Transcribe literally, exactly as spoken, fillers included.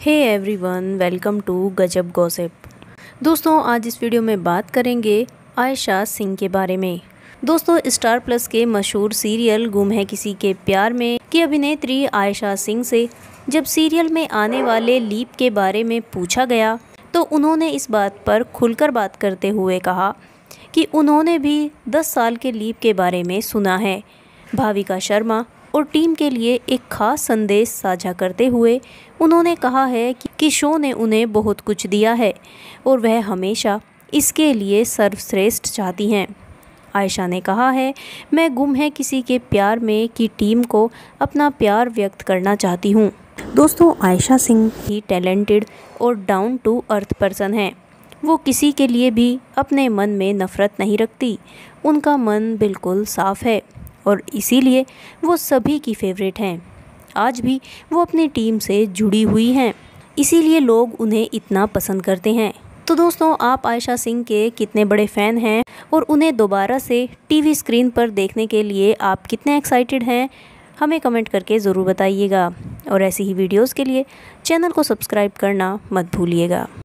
Hey everyone, welcome to Gajab gossip. दोस्तों, आज इस वीडियो में बात करेंगे आयशा सिंह के बारे में। दोस्तों, स्टार प्लस के मशहूर सीरियल गुम है किसी के प्यार में की अभिनेत्री आयशा सिंह से जब सीरियल में आने वाले लीप के बारे में पूछा गया तो उन्होंने इस बात पर खुलकर बात करते हुए कहा कि उन्होंने भी दस साल के लीप के बारे में सुना है। भाविका शर्मा और टीम के लिए एक खास संदेश साझा करते हुए उन्होंने कहा है कि शो ने उन्हें बहुत कुछ दिया है और वह हमेशा इसके लिए सर्वश्रेष्ठ चाहती हैं। आयशा ने कहा है, मैं गुम है किसी के प्यार में की टीम को अपना प्यार व्यक्त करना चाहती हूँ। दोस्तों, आयशा सिंह ही टैलेंटेड और डाउन टू अर्थ पर्सन है। वो किसी के लिए भी अपने मन में नफ़रत नहीं रखती। उनका मन बिल्कुल साफ़ है और इसीलिए वो सभी की फेवरेट हैं। आज भी वो अपनी टीम से जुड़ी हुई हैं, इसीलिए लोग उन्हें इतना पसंद करते हैं। तो दोस्तों, आप आयशा सिंह के कितने बड़े फ़ैन हैं और उन्हें दोबारा से टीवी स्क्रीन पर देखने के लिए आप कितने एक्साइटेड हैं, हमें कमेंट करके ज़रूर बताइएगा। और ऐसी ही वीडियोज़ के लिए चैनल को सब्सक्राइब करना मत भूलिएगा।